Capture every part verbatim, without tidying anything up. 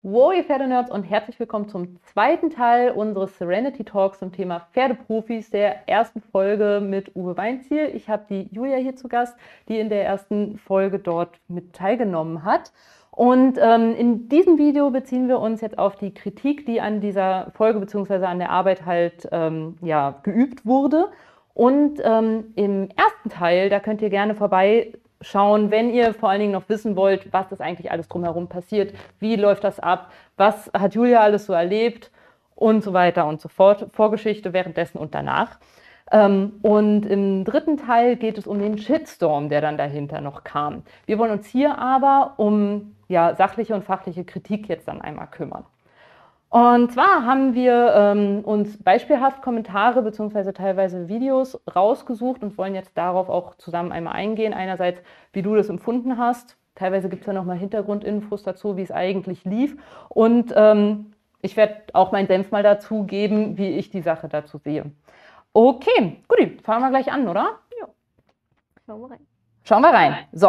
Wow, ihr Pferdenerds und herzlich willkommen zum zweiten Teil unseres Serenity Talks zum Thema Pferdeprofis, der ersten Folge mit Uwe Weinziel. Ich habe die Julia hier zu Gast, die in der ersten Folge dort mit teilgenommen hat. Und ähm, in diesem Video beziehen wir uns jetzt auf die Kritik, die an dieser Folge bzw. an der Arbeit halt ähm, ja, geübt wurde. Und ähm, im ersten Teil, da könnt ihr gerne vorbei schauen, wenn ihr vor allen Dingen noch wissen wollt, was das eigentlich alles drumherum passiert, wie läuft das ab, was hat Julia alles so erlebt und so weiter und so fort, Vorgeschichte währenddessen und danach. Ähm, und im dritten Teil geht es um den Shitstorm, der dann dahinter noch kam. Wir wollen uns hier aber um ja, sachliche und fachliche Kritik jetzt dann einmal kümmern. Und zwar haben wir ähm, uns beispielhaft Kommentare bzw. teilweise Videos rausgesucht und wollen jetzt darauf auch zusammen einmal eingehen. Einerseits, wie du das empfunden hast. Teilweise gibt es ja nochmal Hintergrundinfos dazu, wie es eigentlich lief. Und ähm, ich werde auch meinen Senf mal dazu geben, wie ich die Sache dazu sehe. Okay, gut, fangen wir gleich an, oder? Ja. Schauen wir rein. Schauen wir rein. So,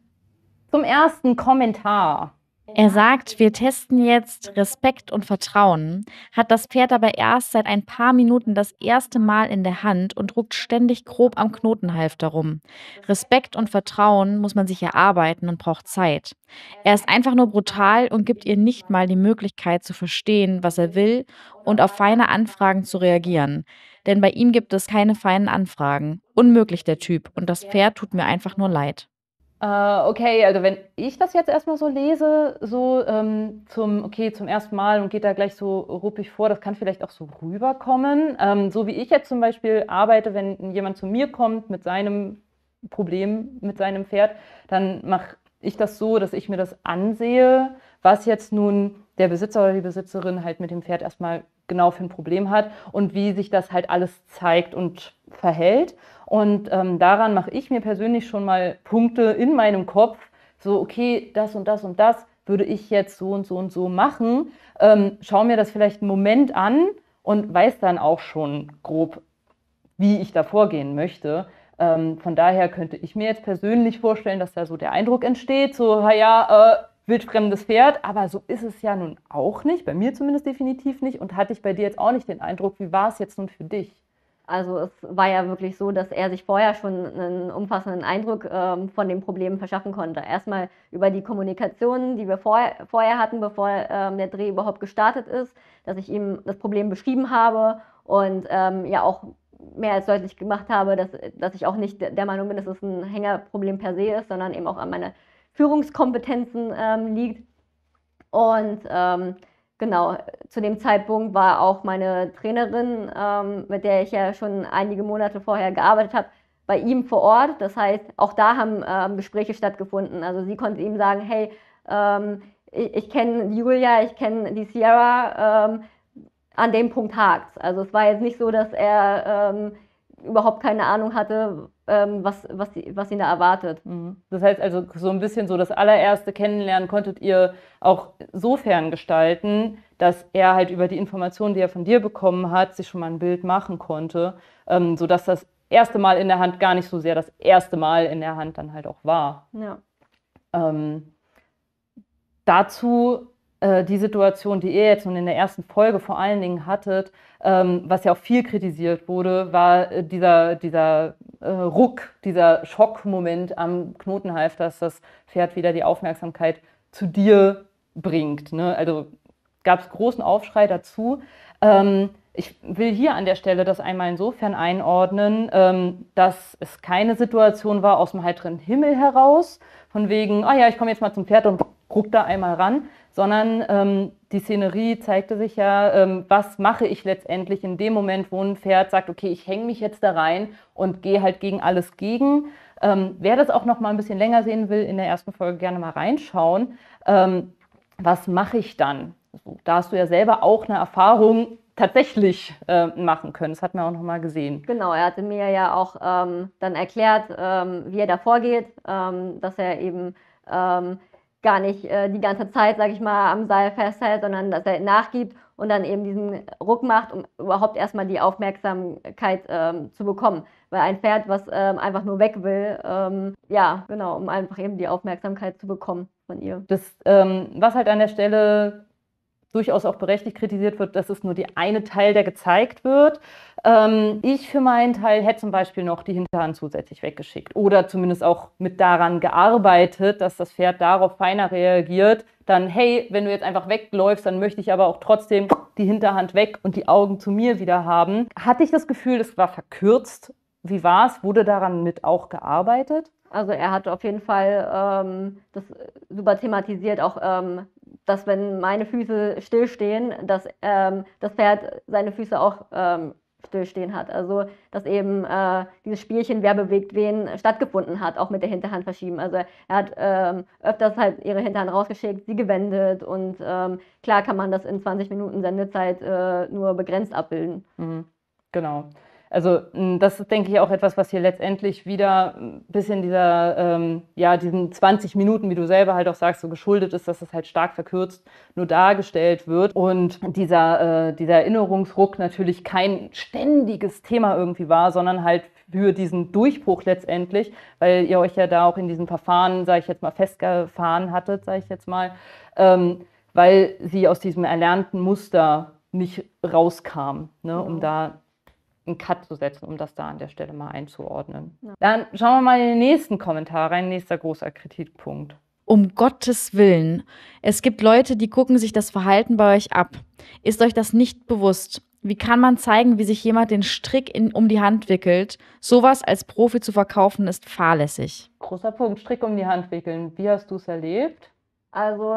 zum ersten Kommentar. Er sagt, wir testen jetzt Respekt und Vertrauen, hat das Pferd aber erst seit ein paar Minuten das erste Mal in der Hand und ruckt ständig grob am Knotenhalfter rum. Respekt und Vertrauen muss man sich erarbeiten und braucht Zeit. Er ist einfach nur brutal und gibt ihr nicht mal die Möglichkeit zu verstehen, was er will und auf feine Anfragen zu reagieren. Denn bei ihm gibt es keine feinen Anfragen. Unmöglich der Typ und das Pferd tut mir einfach nur leid. Uh, okay, also wenn ich das jetzt erstmal so lese, so ähm, zum, okay, zum ersten Mal und geht da gleich so ruppig vor, das kann vielleicht auch so rüberkommen. Ähm, so wie ich jetzt zum Beispiel arbeite, wenn jemand zu mir kommt mit seinem Problem, mit seinem Pferd, dann mache ich das so, dass ich mir das ansehe, was jetzt nun der Besitzer oder die Besitzerin halt mit dem Pferd erstmal genau für ein Problem hat und wie sich das halt alles zeigt und verhält. Und ähm, daran mache ich mir persönlich schon mal Punkte in meinem Kopf, so okay, das und das und das würde ich jetzt so und so und so machen. Ähm, schaue mir das vielleicht einen Moment an und weiß dann auch schon grob, wie ich da vorgehen möchte. Ähm, von daher könnte ich mir jetzt persönlich vorstellen, dass da so der Eindruck entsteht, so, ja, äh, wildfremdes Pferd, aber so ist es ja nun auch nicht, bei mir zumindest definitiv nicht und hatte ich bei dir jetzt auch nicht den Eindruck, wie war es jetzt nun für dich? Also es war ja wirklich so, dass er sich vorher schon einen umfassenden Eindruck ähm, von den Problemen verschaffen konnte. Erstmal über die Kommunikation, die wir vorher, vorher hatten, bevor ähm, der Dreh überhaupt gestartet ist, dass ich ihm das Problem beschrieben habe und ähm, ja auch mehr als deutlich gemacht habe, dass, dass ich auch nicht der Meinung bin, dass es ein Hängerproblem per se ist, sondern eben auch an meine Führungskompetenzen ähm, liegt. Und ähm, genau, zu dem Zeitpunkt war auch meine Trainerin, ähm, mit der ich ja schon einige Monate vorher gearbeitet habe, bei ihm vor Ort. Das heißt, auch da haben ähm, Gespräche stattgefunden. Also sie konnte ihm sagen, hey, ähm, ich, ich kenne Julia, ich kenne die Sierra, ähm, an dem Punkt hakt's. Also es war jetzt nicht so, dass er ähm, überhaupt keine Ahnung hatte, ähm, was, was, was ihn da erwartet. Das heißt also, so ein bisschen so das allererste Kennenlernen konntet ihr auch sofern gestalten, dass er halt über die Informationen, die er von dir bekommen hat, sich schon mal ein Bild machen konnte, ähm, sodass das erste Mal in der Hand gar nicht so sehr das erste Mal in der Hand dann halt auch war. Ja. Ähm, dazu äh, die Situation, die ihr jetzt nun in der ersten Folge vor allen Dingen hattet, ähm, was ja auch viel kritisiert wurde, war äh, dieser, dieser äh, Ruck, dieser Schockmoment am Knotenhalfter, dass das Pferd wieder die Aufmerksamkeit zu dir bringt. Ne? Also gab es großen Aufschrei dazu. Ähm, ich will hier an der Stelle das einmal insofern einordnen, ähm, dass es keine Situation war aus dem heiteren Himmel heraus, von wegen, ah ja, ich komme jetzt mal zum Pferd und ruck da einmal ran, sondern ähm, die Szenerie zeigte sich ja, ähm, was mache ich letztendlich in dem Moment, wo ein Pferd sagt, okay, ich hänge mich jetzt da rein und gehe halt gegen alles gegen. Ähm, wer das auch noch mal ein bisschen länger sehen will, in der ersten Folge gerne mal reinschauen. Ähm, was mache ich dann? So, da hast du ja selber auch eine Erfahrung tatsächlich äh, machen können. Das hat man auch noch mal gesehen. Genau, er hatte mir ja auch ähm, dann erklärt, ähm, wie er da vorgeht, ähm, dass er eben ähm, gar nicht äh, die ganze Zeit, sag ich mal, am Seil festhält, sondern dass er nachgibt und dann eben diesen Ruck macht, um überhaupt erstmal die Aufmerksamkeit ähm, zu bekommen. Weil ein Pferd, was ähm, einfach nur weg will, ähm, ja, genau, um einfach eben die Aufmerksamkeit zu bekommen von ihr. Das, ähm, was halt an der Stelle durchaus auch berechtigt kritisiert wird, dass es nur die eine Teil, der gezeigt wird. Ähm, ich für meinen Teil hätte zum Beispiel noch die Hinterhand zusätzlich weggeschickt oder zumindest auch mit daran gearbeitet, dass das Pferd darauf feiner reagiert. Dann, hey, wenn du jetzt einfach wegläufst, dann möchte ich aber auch trotzdem die Hinterhand weg und die Augen zu mir wieder haben. Hatte ich das Gefühl, das war verkürzt? Wie war es? Wurde daran mit auch gearbeitet? Also er hat auf jeden Fall ähm, das super thematisiert, auch ähm, dass wenn meine Füße stillstehen, dass ähm, das Pferd seine Füße auch ähm, stillstehen hat. Also dass eben äh, dieses Spielchen, wer bewegt wen, stattgefunden hat, auch mit der Hinterhand verschieben. Also er hat ähm, öfters halt ihre Hinterhand rausgeschickt, sie gewendet und ähm, klar kann man das in zwanzig Minuten Sendezeit äh, nur begrenzt abbilden. Mhm. Genau. Also das ist, denke ich, auch etwas, was hier letztendlich wieder ein bisschen dieser, ähm, ja, diesen zwanzig Minuten, wie du selber halt auch sagst, so geschuldet ist, dass es halt stark verkürzt nur dargestellt wird und dieser, äh, dieser Erinnerungsruck natürlich kein ständiges Thema irgendwie war, sondern halt für diesen Durchbruch letztendlich, weil ihr euch ja da auch in diesem Verfahren, sage ich jetzt mal, festgefahren hattet, sage ich jetzt mal, ähm, weil sie aus diesem erlernten Muster nicht rauskam, ne, um da einen Cut zu setzen, um das da an der Stelle mal einzuordnen. Ja. Dann schauen wir mal in den nächsten Kommentar rein, nächster großer Kritikpunkt. Um Gottes Willen. Es gibt Leute, die gucken sich das Verhalten bei euch ab. Ist euch das nicht bewusst? Wie kann man zeigen, wie sich jemand den Strick in, um die Hand wickelt? Sowas als Profi zu verkaufen, ist fahrlässig. Großer Punkt, Strick um die Hand wickeln. Wie hast du es erlebt? Also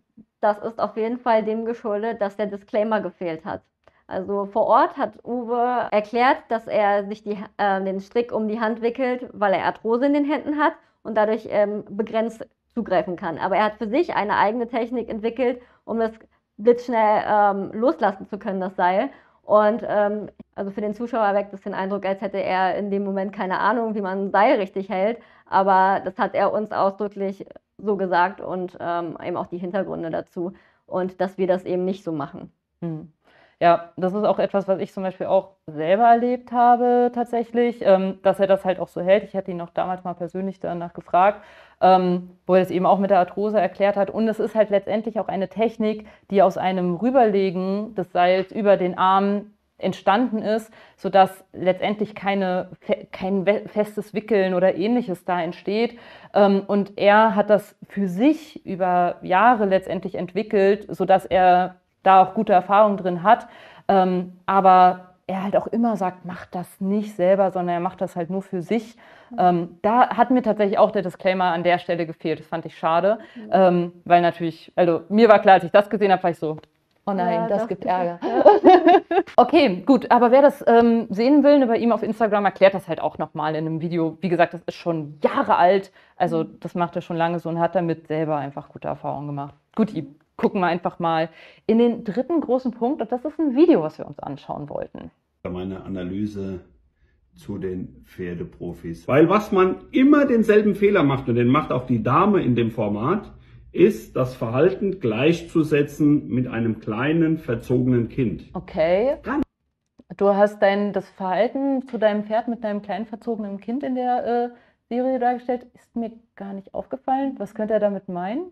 das ist auf jeden Fall dem geschuldet, dass der Disclaimer gefehlt hat. Also vor Ort hat Uwe erklärt, dass er sich die, äh, den Strick um die Hand wickelt, weil er Arthrose in den Händen hat und dadurch ähm, begrenzt zugreifen kann. Aber er hat für sich eine eigene Technik entwickelt, um das blitzschnell ähm, loslassen zu können, das Seil. Und ähm, also für den Zuschauer weckt es den Eindruck, als hätte er in dem Moment keine Ahnung, wie man ein Seil richtig hält. Aber das hat er uns ausdrücklich so gesagt und ähm, eben auch die Hintergründe dazu. Und dass wir das eben nicht so machen. Hm. Ja, das ist auch etwas, was ich zum Beispiel auch selber erlebt habe tatsächlich, ähm, dass er das halt auch so hält. Ich hatte ihn auch damals mal persönlich danach gefragt, ähm, wo er es eben auch mit der Arthrose erklärt hat. Und es ist halt letztendlich auch eine Technik, die aus einem Rüberlegen des Seils über den Arm entstanden ist, sodass letztendlich keine, kein festes Wickeln oder Ähnliches da entsteht. Ähm, und er hat das für sich über Jahre letztendlich entwickelt, sodass er da auch gute Erfahrungen drin hat, ähm, aber er halt auch immer sagt, macht das nicht selber, sondern er macht das halt nur für sich. Ähm, da hat mir tatsächlich auch der Disclaimer an der Stelle gefehlt, das fand ich schade, mhm. ähm, weil natürlich, also mir war klar, als ich das gesehen habe, war ich so, oh nein, ja, das, das gibt Ärger. Ja. Okay, gut, aber wer das ähm, sehen will, bei ihm auf Instagram erklärt das halt auch nochmal in einem Video. Wie gesagt, das ist schon Jahre alt, also das macht er schon lange so und hat damit selber einfach gute Erfahrungen gemacht. Guti. Gucken wir einfach mal in den dritten großen Punkt und das ist ein Video, was wir uns anschauen wollten. Meine Analyse zu den Pferdeprofis. Weil was man immer denselben Fehler macht und den macht auch die Dame in dem Format, ist das Verhalten gleichzusetzen mit einem kleinen, verzogenen Kind. Okay. Du hast dein, das Verhalten zu deinem Pferd mit deinem kleinen, verzogenen Kind in der äh, Serie dargestellt. Ist mir gar nicht aufgefallen. Was könnte er damit meinen?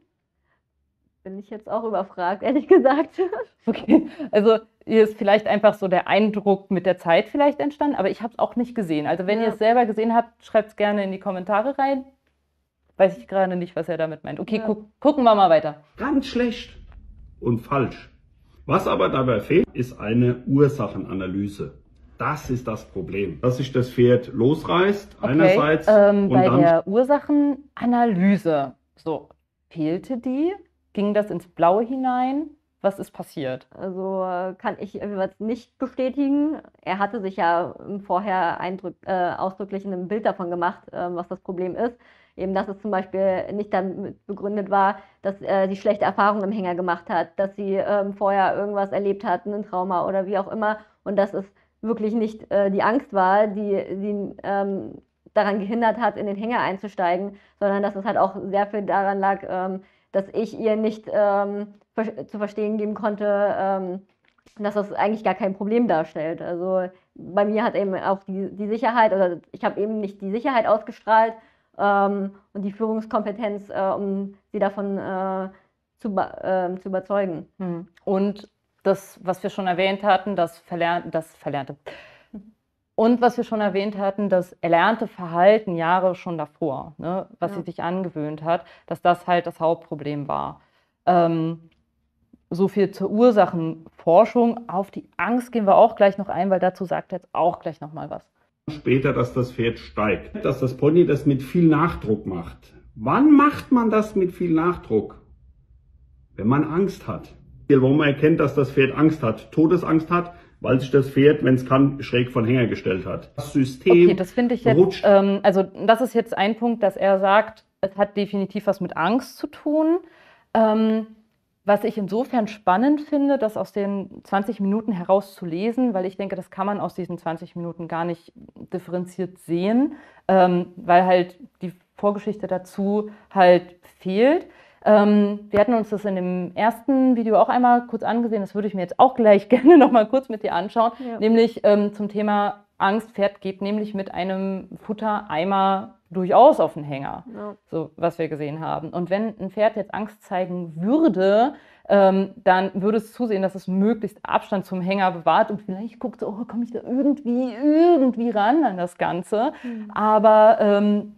Bin ich jetzt auch überfragt, ehrlich gesagt. Okay, also hier ist vielleicht einfach so der Eindruck mit der Zeit vielleicht entstanden, aber ich habe es auch nicht gesehen. Also wenn ja. ihr es selber gesehen habt, schreibt es gerne in die Kommentare rein. Weiß ich gerade nicht, was er damit meint. Okay, ja. gu gucken wir mal weiter. Ganz schlecht und falsch. Was aber dabei fehlt, ist eine Ursachenanalyse. Das ist das Problem, dass sich das Pferd losreißt, okay. einerseits. Ähm, und bei dann der Ursachenanalyse, so, fehlte die? Ging das ins Blaue hinein? Was ist passiert? Also kann ich nicht bestätigen. Er hatte sich ja vorher eindrück, äh, ausdrücklich ein Bild davon gemacht, äh, was das Problem ist. Eben, dass es zum Beispiel nicht damit begründet war, dass äh, sie schlechte Erfahrungen im Hänger gemacht hat, dass sie ähm, vorher irgendwas erlebt hat, ein Trauma oder wie auch immer. Und dass es wirklich nicht äh, die Angst war, die sie ähm, daran gehindert hat, in den Hänger einzusteigen, sondern dass es halt auch sehr viel daran lag, ähm, dass ich ihr nicht ähm, zu verstehen geben konnte, ähm, dass das eigentlich gar kein Problem darstellt. Also bei mir hat eben auch die, die Sicherheit, oder ich habe eben nicht die Sicherheit ausgestrahlt ähm, und die Führungskompetenz, äh, um sie davon äh, zu, äh, zu überzeugen. Hm. Und das, was wir schon erwähnt hatten, das, Verler das Verlernte. Und was wir schon erwähnt hatten, das erlernte Verhalten Jahre schon davor, ne, was Ja. sie sich angewöhnt hat, dass das halt das Hauptproblem war. Ähm, so viel zur Ursachenforschung. Auf die Angst gehen wir auch gleich noch ein, weil dazu sagt er jetzt auch gleich noch mal was. Später, dass das Pferd steigt, dass das Pony das mit viel Nachdruck macht. Wann macht man das mit viel Nachdruck? Wenn man Angst hat. Wo man erkennt, dass das Pferd Angst hat, Todesangst hat, weil sich das Pferd, wenn es kann, schräg von Hänger gestellt hat. Das System Okay, das finde ich jetzt, rutscht. ähm, also das ist jetzt ein Punkt, dass er sagt, es hat definitiv was mit Angst zu tun. Ähm, was ich insofern spannend finde, das aus den zwanzig Minuten herauszulesen, weil ich denke, das kann man aus diesen zwanzig Minuten gar nicht differenziert sehen, ähm, weil halt die Vorgeschichte dazu halt fehlt. Ähm, wir hatten uns das in dem ersten Video auch einmal kurz angesehen, das würde ich mir jetzt auch gleich gerne noch mal kurz mit dir anschauen, Ja. nämlich ähm, zum Thema Angst. Pferd geht nämlich mit einem Futtereimer durchaus auf den Hänger, Ja. so was wir gesehen haben. Und wenn ein Pferd jetzt Angst zeigen würde, ähm, dann würde es zusehen, dass es möglichst Abstand zum Hänger bewahrt und vielleicht guckt so, oh, komme ich da irgendwie, irgendwie ran an das Ganze. Mhm. Aber ähm,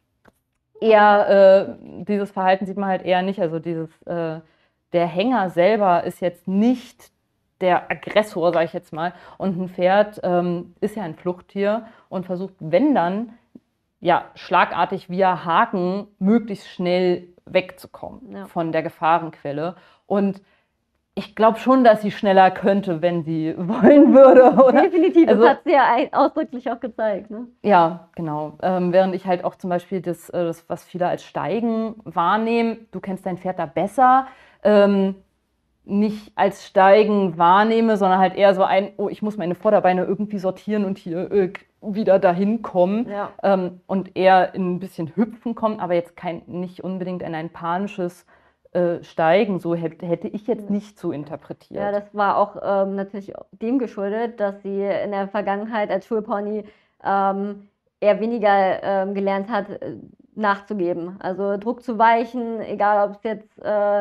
eher, äh, dieses Verhalten sieht man halt eher nicht. Also dieses, äh, der Hänger selber ist jetzt nicht der Aggressor, sage ich jetzt mal. Und ein Pferd ähm, ist ja ein Fluchttier und versucht, wenn dann, ja, schlagartig via Haken möglichst schnell wegzukommen Ja. von der Gefahrenquelle. Und ich glaube schon, dass sie schneller könnte, wenn sie wollen würde, oder? Definitiv, Also- das hat sie ja ein- ausdrücklich auch gezeigt. Ne? Ja, genau. Ähm, während ich halt auch zum Beispiel das, äh, das, was viele als Steigen wahrnehmen, du kennst dein Pferd da besser, ähm, nicht als Steigen wahrnehme, sondern halt eher so ein, oh, ich muss meine Vorderbeine irgendwie sortieren und hier äh, wieder dahin kommen. Ja. Ähm, und eher in ein bisschen Hüpfen kommen, aber jetzt kein, nicht unbedingt in ein panisches äh, Steigen. So hätte, hätte ich jetzt nicht so interpretiert. Ja, das war auch ähm, natürlich dem geschuldet, dass sie in der Vergangenheit als Schulpony ähm, eher weniger ähm, gelernt hat, äh, nachzugeben. Also Druck zu weichen, egal ob es jetzt äh,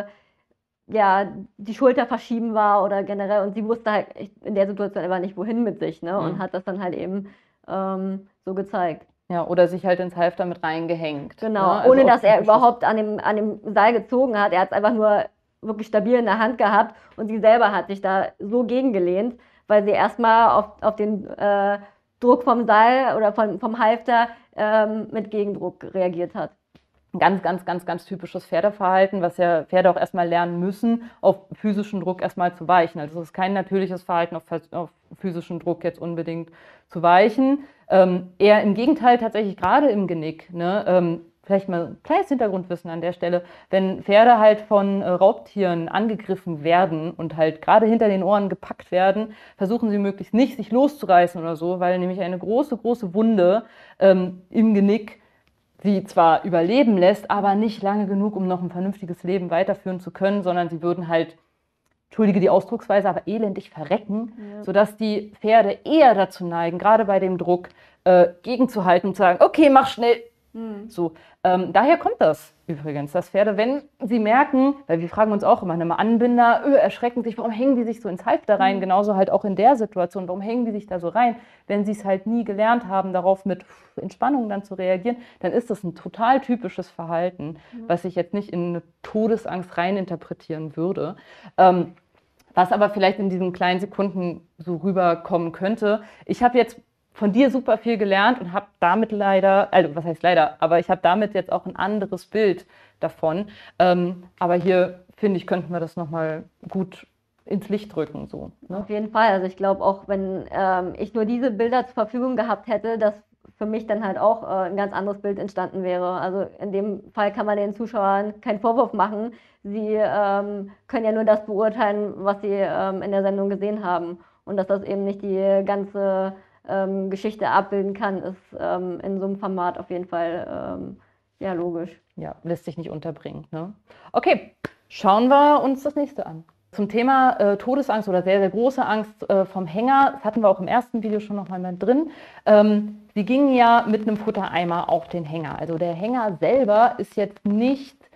ja, die Schulter verschieben war oder generell. Und sie wusste halt echt in der Situation einfach nicht, wohin mit sich, ne? Und Mhm. hat das dann halt eben ähm, so gezeigt. Ja, oder sich halt ins Halfter mit reingehängt. Genau, ne? Also ohne auch dass er typisches- überhaupt an dem, an dem Seil gezogen hat. Er hat es einfach nur wirklich stabil in der Hand gehabt und sie selber hat sich da so gegengelehnt, weil sie erstmal auf, auf den äh, Druck vom Seil oder vom, vom Halfter ähm, mit Gegendruck reagiert hat. Ein ganz, ganz, ganz, ganz typisches Pferdeverhalten, was ja Pferde auch erstmal lernen müssen, auf physischen Druck erstmal zu weichen. Also es ist kein natürliches Verhalten, auf, auf physischen Druck jetzt unbedingt zu weichen. Ähm, eher im Gegenteil, tatsächlich gerade im Genick. Ne? Ähm, vielleicht mal ein kleines Hintergrundwissen an der Stelle. Wenn Pferde halt von äh, Raubtieren angegriffen werden und halt gerade hinter den Ohren gepackt werden, versuchen sie möglichst nicht, sich loszureißen oder so, weil nämlich eine große, große Wunde ähm, im Genick sie zwar überleben lässt, aber nicht lange genug, um noch ein vernünftiges Leben weiterführen zu können, sondern sie würden halt, entschuldige die Ausdrucksweise, aber elendig verrecken, Ja. sodass die Pferde eher dazu neigen, gerade bei dem Druck, äh, gegenzuhalten und zu sagen, okay, mach schnell. Hm. So, ähm, daher kommt das übrigens, dass Pferde, wenn sie merken, weil wir fragen uns auch immer, ne, Anbinder, öh, erschrecken sich, warum hängen die sich so ins Halfter rein? Mhm. Genauso halt auch in der Situation, warum hängen die sich da so rein? Wenn sie es halt nie gelernt haben, darauf mit Entspannung dann zu reagieren, dann ist das ein total typisches Verhalten, was ich jetzt nicht in eine Todesangst reininterpretieren würde. Ähm, was aber vielleicht in diesen kleinen Sekunden so rüberkommen könnte. Ich habe jetzt von dir super viel gelernt und habe damit leider, also was heißt leider, aber ich habe damit jetzt auch ein anderes Bild davon. Ähm, aber hier, finde ich, könnten wir das nochmal gut ins Licht drücken. So, ne? Auf jeden Fall. Also ich glaube auch, wenn ähm, ich nur diese Bilder zur Verfügung gehabt hätte, dass für mich dann halt auch äh, ein ganz anderes Bild entstanden wäre. Also in dem Fall kann man den Zuschauern keinen Vorwurf machen. Sie ähm, können ja nur das beurteilen, was sie ähm, in der Sendung gesehen haben. Und dass das eben nicht die ganze ähm, Geschichte abbilden kann, ist ähm, in so einem Format auf jeden Fall ähm, ja, logisch. Ja, lässt sich nicht unterbringen. Ne? Okay, schauen wir uns das nächste an. Zum Thema äh, Todesangst oder sehr, sehr große Angst äh, vom Hänger, das hatten wir auch im ersten Video schon noch mal mit drin. Ähm, sie gingen ja mit einem Futtereimer auf den Hänger. Also der Hänger selber ist jetzt nicht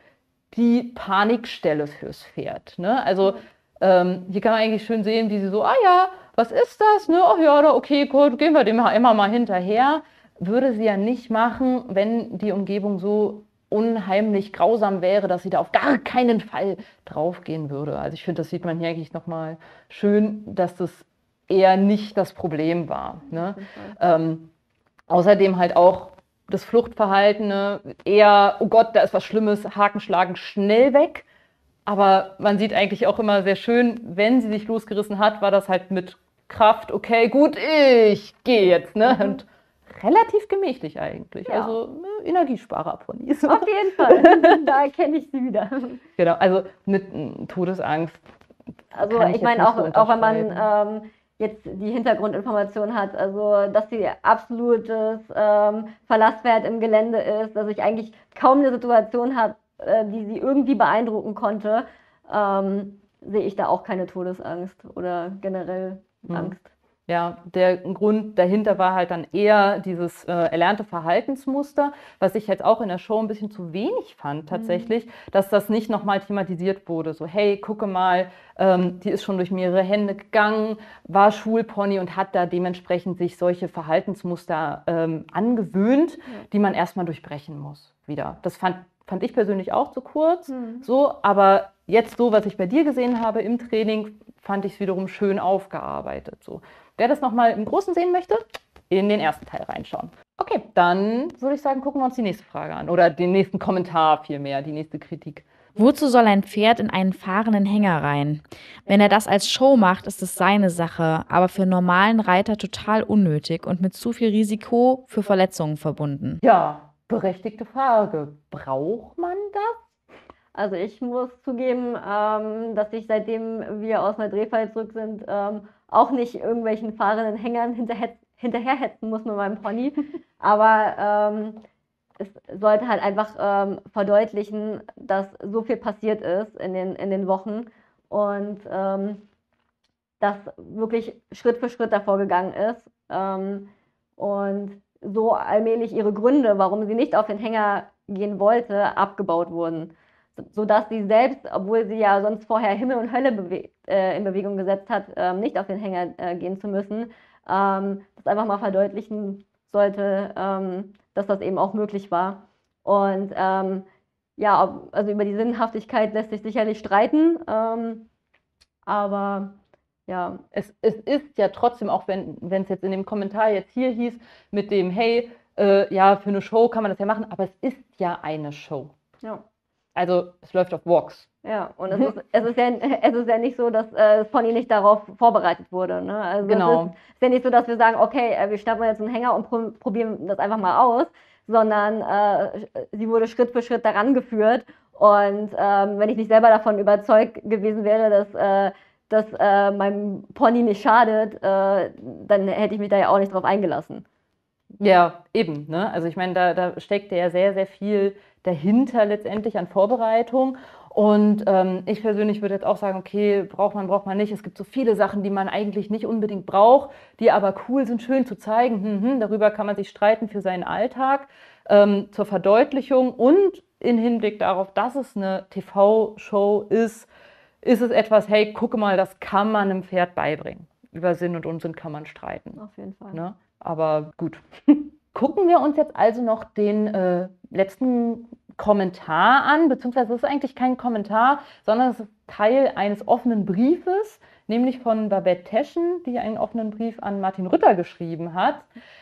die Panikstelle fürs Pferd. Ne? Also ähm, hier kann man eigentlich schön sehen, wie sie so, ah ja, was ist das? Ne? Ach ja, okay, gut, gehen wir dem immer mal hinterher. Würde sie ja nicht machen, wenn die Umgebung so unheimlich grausam wäre, dass sie da auf gar keinen Fall draufgehen würde. Also ich finde, das sieht man hier eigentlich nochmal schön, dass das eher nicht das Problem war. Ne? Ähm, außerdem halt auch das Fluchtverhalten, ne? Eher, oh Gott, da ist was Schlimmes, Haken schlagen, schnell weg. Aber man sieht eigentlich auch immer sehr schön, wenn sie sich losgerissen hat, war das halt mit Kraft, okay, gut, ich gehe jetzt. Ne? Mhm. Und relativ gemächlich eigentlich. Ja. Also ne, Energiesparer-Ponys. Auf jeden Fall, da kenne ich sie wieder. Genau, also mit mm, Todesangst. Also kann ich jetzt meine nicht auch, so auch wenn man unterschreiben. ähm, jetzt die Hintergrundinformation hat, also dass sie absolutes ähm, Verlasspferd im Gelände ist, dass ich eigentlich kaum eine Situation habe, äh, die sie irgendwie beeindrucken konnte, ähm, sehe ich da auch keine Todesangst oder generell Hm. Angst. Ja, der Grund dahinter war halt dann eher dieses äh, erlernte Verhaltensmuster, was ich jetzt auch in der Show ein bisschen zu wenig fand tatsächlich, dass das nicht nochmal thematisiert wurde. So, hey, gucke mal, ähm, die ist schon durch mehrere Hände gegangen, war Schulpony und hat da dementsprechend sich solche Verhaltensmuster ähm, angewöhnt, die man erstmal durchbrechen muss wieder. Das fand, fand ich persönlich auch zu kurz, Mhm. so, aber jetzt so, was ich bei dir gesehen habe im Training, fand ich es wiederum schön aufgearbeitet. So. Wer das nochmal im Großen sehen möchte, in den ersten Teil reinschauen. Okay, dann würde ich sagen, gucken wir uns die nächste Frage an. Oder den nächsten Kommentar vielmehr, die nächste Kritik. Wozu soll ein Pferd in einen fahrenden Hänger rein? Wenn er das als Show macht, ist es seine Sache, aber für normalen Reiter total unnötig und mit zu viel Risiko für Verletzungen verbunden. Ja, berechtigte Frage. Braucht man das? Also ich muss zugeben, ähm, dass ich seitdem wir aus einer Drehfahrt zurück sind, ähm, auch nicht irgendwelchen fahrenden Hängern hinterher, hinterherhetzen muss mit meinem Pony. Aber ähm, es sollte halt einfach ähm, verdeutlichen, dass so viel passiert ist in den, in den Wochen und ähm, dass wirklich Schritt für Schritt davor gegangen ist ähm, und so allmählich ihre Gründe, warum sie nicht auf den Hänger gehen wollte, abgebaut wurden. Sodass sie selbst, obwohl sie ja sonst vorher Himmel und Hölle bewe äh, in Bewegung gesetzt hat, ähm, nicht auf den Hänger äh, gehen zu müssen, ähm, das einfach mal verdeutlichen sollte, ähm, dass das eben auch möglich war. Und ähm, ja, ob, also über die Sinnhaftigkeit lässt sich sicherlich streiten, ähm, aber ja. Es, es ist ja trotzdem, auch wenn wenn es jetzt in dem Kommentar jetzt hier hieß, mit dem, hey, äh, ja, für eine Show kann man das ja machen, aber es ist ja eine Show. Ja. Also es läuft auf Vox. Ja, und es ist, es ist, ja, es ist ja nicht so, dass äh, das Pony nicht darauf vorbereitet wurde. Ne? Also Genau. Es ist, ist ja nicht so, dass wir sagen, okay, äh, wir schnappen jetzt einen Hänger und pro probieren das einfach mal aus, sondern äh, sie wurde Schritt für Schritt daran geführt. Und ähm, wenn ich nicht selber davon überzeugt gewesen wäre, dass, äh, dass äh, meinem Pony nicht schadet, äh, dann hätte ich mich da ja auch nicht drauf eingelassen. Ja, eben. Ne? Also ich meine, da, da steckt ja sehr, sehr viel dahinter letztendlich an Vorbereitung. Und ähm, ich persönlich würde jetzt auch sagen, okay, braucht man, braucht man nicht. Es gibt so viele Sachen, die man eigentlich nicht unbedingt braucht, die aber cool sind, schön zu zeigen. Hm, hm, darüber kann man sich streiten für seinen Alltag, ähm, zur Verdeutlichung und in Hinblick darauf, dass es eine T V-Show ist, ist es etwas, hey, gucke mal, das kann man einem Pferd beibringen. Über Sinn und Unsinn kann man streiten. Auf jeden Fall. Ne? Aber gut. Gucken wir uns jetzt also noch den äh, letzten Kommentar an, beziehungsweise es ist eigentlich kein Kommentar, sondern es ist Teil eines offenen Briefes, nämlich von Babette Teschen, die einen offenen Brief an Martin Rütter geschrieben hat,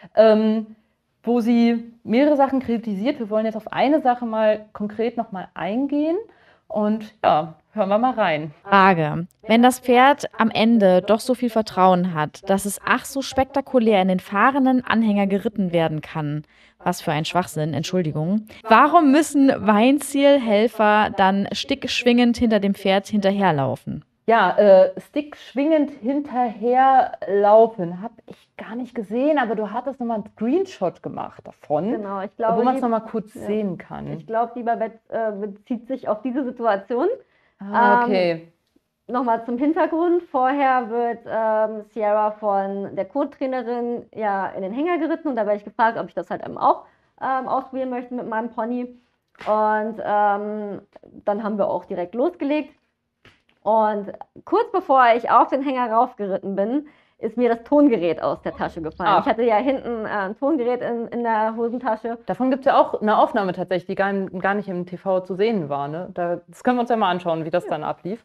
ähm, wo sie mehrere Sachen kritisiert. Wir wollen jetzt auf eine Sache mal konkret nochmal eingehen und ja, hören wir mal rein. Frage. Wenn das Pferd am Ende doch so viel Vertrauen hat, dass es ach so spektakulär in den fahrenden Anhänger geritten werden kann, was für ein Schwachsinn, Entschuldigung, warum müssen Weinzielhelfer dann stickschwingend hinter dem Pferd hinterherlaufen? Ja, äh, Stick schwingend hinterherlaufen habe ich gar nicht gesehen, aber du hattest nochmal einen Screenshot gemacht davon, Genau, ich glaube, wo man es die- nochmal kurz ja. sehen kann. Ich glaube, die Babette äh, bezieht sich auf diese Situation. Ah, okay. Nochmal zum Hintergrund. Vorher wird ähm, Sierra von der Co-Trainerin ja in den Hänger geritten und da werde ich gefragt, ob ich das halt eben auch ähm, ausprobieren möchte mit meinem Pony. Und ähm, dann haben wir auch direkt losgelegt. Und kurz bevor ich auf den Hänger raufgeritten bin, ist mir das Tongerät aus der Tasche gefallen. Ah. Ich hatte ja hinten äh, ein Tongerät in, in der Hosentasche. Davon gibt es ja auch eine Aufnahme tatsächlich, die gar, gar nicht im T V zu sehen war. Ne? Da, das können wir uns ja mal anschauen, wie das ja. dann ablief.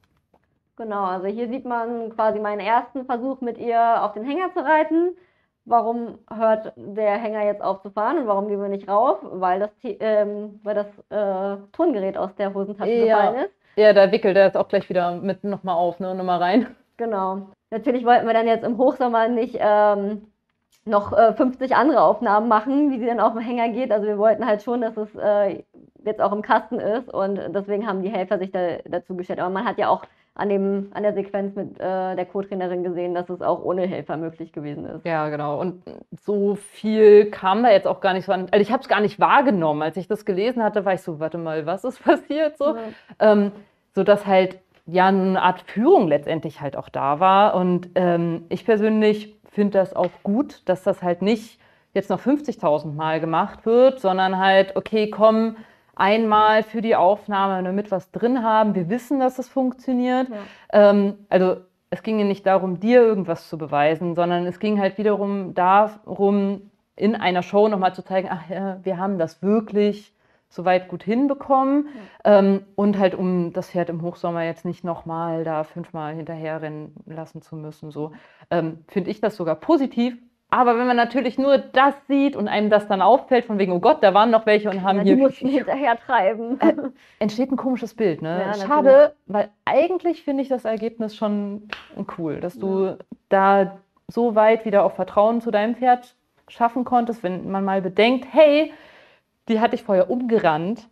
Genau, also hier sieht man quasi meinen ersten Versuch mit ihr auf den Hänger zu reiten. Warum hört der Hänger jetzt auf zu fahren und warum gehen wir nicht rauf? Weil das, ähm, weil das äh, Tongerät aus der Hosentasche ja. gefallen ist. Ja, da wickelt er jetzt auch gleich wieder mit nochmal auf, ne? Nochmal rein. Genau. Natürlich wollten wir dann jetzt im Hochsommer nicht ähm, noch äh, fünfzig andere Aufnahmen machen, wie sie dann auf dem Hänger geht. Also wir wollten halt schon, dass es äh, jetzt auch im Kasten ist und deswegen haben die Helfer sich da, dazu gestellt. Aber man hat ja auch an, dem, an der Sequenz mit äh, der Co-Trainerin gesehen, dass es auch ohne Helfer möglich gewesen ist. Ja, genau. Und so viel kam da jetzt auch gar nicht so an. Also ich habe es gar nicht wahrgenommen. Als ich das gelesen hatte, war ich so, warte mal, was ist passiert? So, ja. ähm, so dass halt ja eine Art Führung letztendlich halt auch da war. Und ähm, ich persönlich finde das auch gut, dass das halt nicht jetzt noch fünfzigtausend Mal gemacht wird, sondern halt, okay, komm, einmal für die Aufnahme, damit wir was drin haben. Wir wissen, dass es funktioniert. Ja. Ähm, also es ging ja nicht darum, dir irgendwas zu beweisen, sondern es ging halt wiederum darum, in einer Show nochmal zu zeigen, ach ja, wir haben das wirklich soweit gut hinbekommen. Ja. Ähm, und halt, um das Pferd im Hochsommer jetzt nicht nochmal da fünfmal hinterherrennen lassen zu müssen. So ähm, finde ich das sogar positiv. Aber wenn man natürlich nur das sieht und einem das dann auffällt, von wegen, oh Gott, da waren noch welche und haben ja, hier... Die mussten hinterher treiben. Äh, entsteht ein komisches Bild, ne? Ja, schade, weil eigentlich finde ich das Ergebnis schon cool, dass du ja. da so weit wieder auch Vertrauen zu deinem Pferd schaffen konntest, wenn man mal bedenkt, hey, die hat dich vorher umgerannt,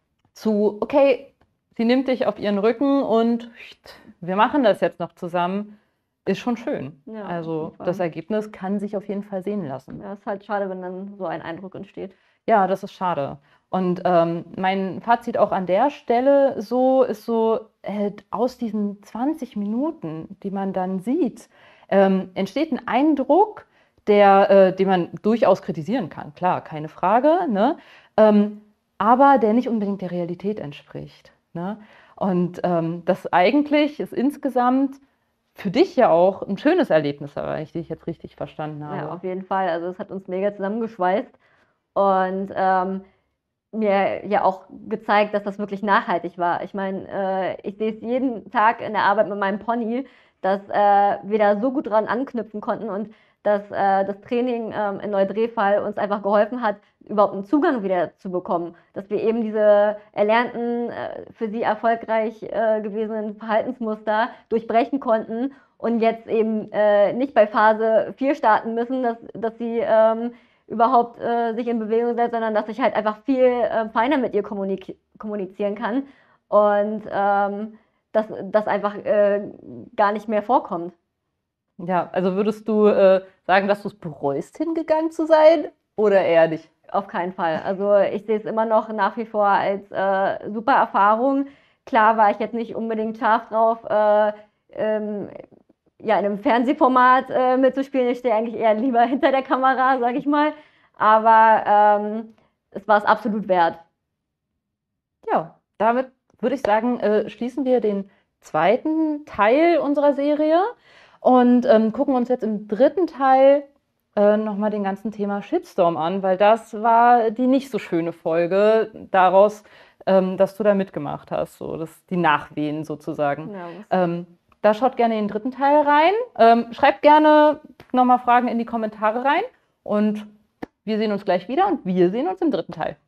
zu, okay, sie nimmt dich auf ihren Rücken und wir machen das jetzt noch zusammen. Ist schon schön. Ja, also das Ergebnis kann sich auf jeden Fall sehen lassen. Ja, ist halt schade, wenn dann so ein Eindruck entsteht. Ja, das ist schade. Und ähm, mein Fazit auch an der Stelle so ist so, äh, aus diesen zwanzig Minuten, die man dann sieht, ähm, entsteht ein Eindruck, der, äh, den man durchaus kritisieren kann. Klar, keine Frage, ne? Ähm, aber der nicht unbedingt der Realität entspricht. Ne? Und ähm, das eigentlich ist insgesamt für dich ja auch ein schönes Erlebnis, wenn ich dich jetzt richtig verstanden habe. Ja, auf jeden Fall. Also es hat uns mega zusammengeschweißt und ähm, mir ja auch gezeigt, dass das wirklich nachhaltig war. Ich meine, äh, ich sehe es jeden Tag in der Arbeit mit meinem Pony, dass äh, wir da so gut dran anknüpfen konnten und dass äh, das Training ähm, in Neudrefal uns einfach geholfen hat, überhaupt einen Zugang wieder zu bekommen. Dass wir eben diese erlernten, äh, für sie erfolgreich äh, gewesenen Verhaltensmuster durchbrechen konnten und jetzt eben äh, nicht bei Phase vier starten müssen, dass, dass sie ähm, überhaupt äh, sich in Bewegung setzt, sondern dass ich halt einfach viel äh, feiner mit ihr kommunik- kommunizieren kann und ähm, dass das einfach äh, gar nicht mehr vorkommt. Ja, also würdest du äh, sagen, dass du es bereust, hingegangen zu sein oder eher nicht? Auf keinen Fall. Also ich sehe es immer noch nach wie vor als äh, super Erfahrung. Klar war ich jetzt nicht unbedingt scharf drauf, äh, ähm, ja, in einem Fernsehformat äh, mitzuspielen. Ich stehe eigentlich eher lieber hinter der Kamera, sage ich mal. Aber ähm, es war es absolut wert. Ja, damit würde ich sagen, äh, schließen wir den zweiten Teil unserer Serie. Und ähm, gucken uns jetzt im dritten Teil äh, nochmal den ganzen Thema Shitstorm an, weil das war die nicht so schöne Folge daraus, ähm, dass du da mitgemacht hast, so das, die Nachwehen sozusagen. Ja, ähm, da schaut gerne in den dritten Teil rein. Ähm, schreibt gerne nochmal Fragen in die Kommentare rein und wir sehen uns gleich wieder und wir sehen uns im dritten Teil.